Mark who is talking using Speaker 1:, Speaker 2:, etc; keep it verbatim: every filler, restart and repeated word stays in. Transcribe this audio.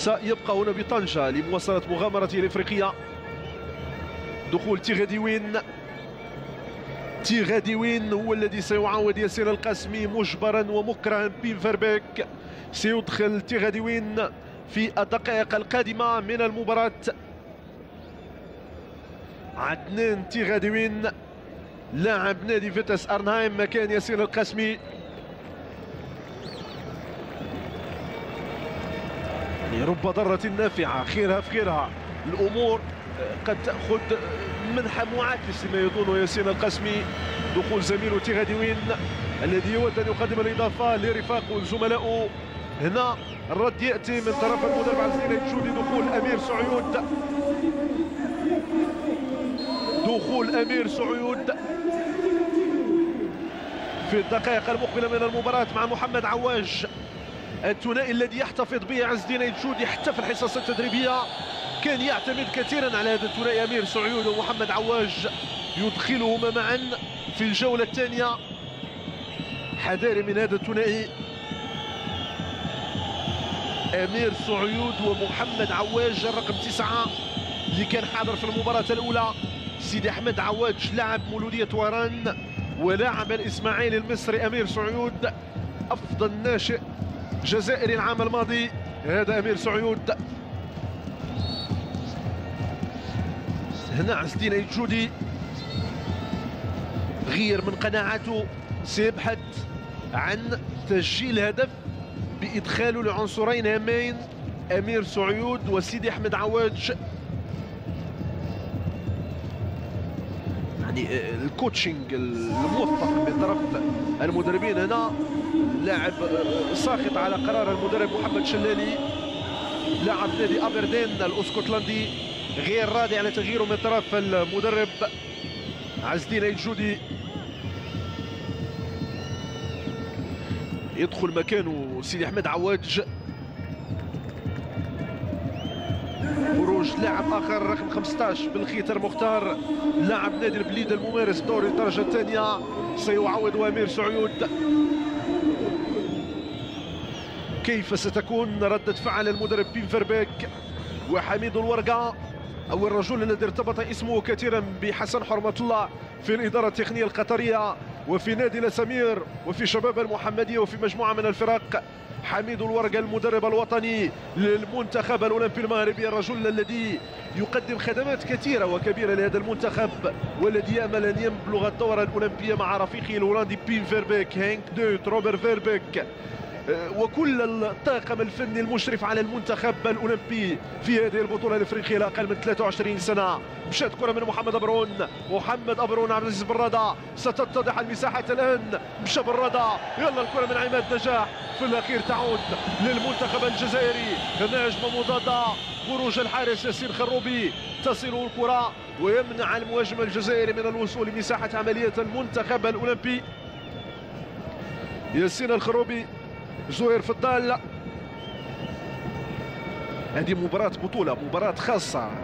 Speaker 1: سيبقى هنا بطنجة لمواصلة مغامرته الإفريقية. دخول تيغاديوين. تيغاديوين هو الذي سيعاود ياسين القاسمي مجبرا ومكرها. بين فيربيك سيدخل تيغاديوين في الدقائق القادمة من المباراة. عدنان تيغاديوين لاعب نادي فيتاس أرنهايم مكان ياسين القاسمي. يعني رب ضارة نافعة، خيرها في خيرها. الأمور قد تأخذ منحى معاكس لما يظن ياسين القاسمي. دخول زميله تيغاديوين الذي يود أن يقدم الإضافة لرفاقه وزملائه. هنا الرد يأتي من طرف المدرب عبد العزيز الجودي. دخول أمير سعيود. دخول أمير سعيود في الدقائق المقبلة من المباراة مع محمد عواج، الثنائي الذي يحتفظ به عز الدين الجودي حتى في الحصص التدريبية. كان يعتمد كثيرا على هذا الثنائي أمير سعيود ومحمد عواج، يدخلهما معا في الجولة الثانية. حذاري من هذا الثنائي أمير سعيود ومحمد عواج. الرقم تسعة اللي كان حاضر في المباراة الأولى سيدي أحمد عواج لاعب مولودية واران، ولاعب الإسماعيلي المصري أمير سعيود أفضل ناشئ جزائري العام الماضي. هذا أمير سعيود. هنا عز الدين الجودي غير من قناعته، سيبحث عن تسجيل هدف بإدخاله لعنصرين هامين أمير سعيود وسيدي أحمد عواج. يعني الكوتشنج الموفق من طرف المدربين. هنا لاعب ساخط على قرار المدرب محمد شلالي لاعب نادي ابردين الاسكتلندي، غير راضي على تغييره من طرف المدرب عز الدين الجودي. يدخل مكانه سيدي احمد عواج. خروج لاعب اخر رقم خمسة عشر بالخيتر مختار لاعب نادي البليد الممارس دوري الدرجه الثانيه. سيعوض امير سعيود. كيف ستكون ردة فعل المدرب بين فيربيك وحميد الورقة، او الرجل الذي ارتبط اسمه كثيرا بحسن حرمة الله في الاداره التقنيه القطريه وفي نادي الاسامير وفي شباب المحمديه وفي مجموعه من الفرق. حميد الورقة المدرب الوطني للمنتخب الأولمبي المغربي، الرجل الذي يقدم خدمات كثيرة وكبيرة لهذا المنتخب والذي يأمل أن يبلغ الدورة الأولمبية مع رفيقه الهولندي بين فيربيك، هانك دوت، روبر فيربيك وكل الطاقم الفني المشرف على المنتخب الأولمبي في هذه البطولة الإفريقية لأقل من ثلاثة وعشرين سنة. مشات كرة من محمد أبرون، محمد أبرون عبد العزيز برادة، ستتضح المساحة الآن. مشى برادة، يلا الكرة من عماد نجاح، في الأخير تعود للمنتخب الجزائري. هنا هجمة مضادة، خروج الحارس ياسين خروبي، تصل الكرة ويمنع المهاجم الجزائري من الوصول لمساحة عملية المنتخب الأولمبي. ياسين الخروبي، زهير فضال. هذه مباراة بطولة، مباراة خاصة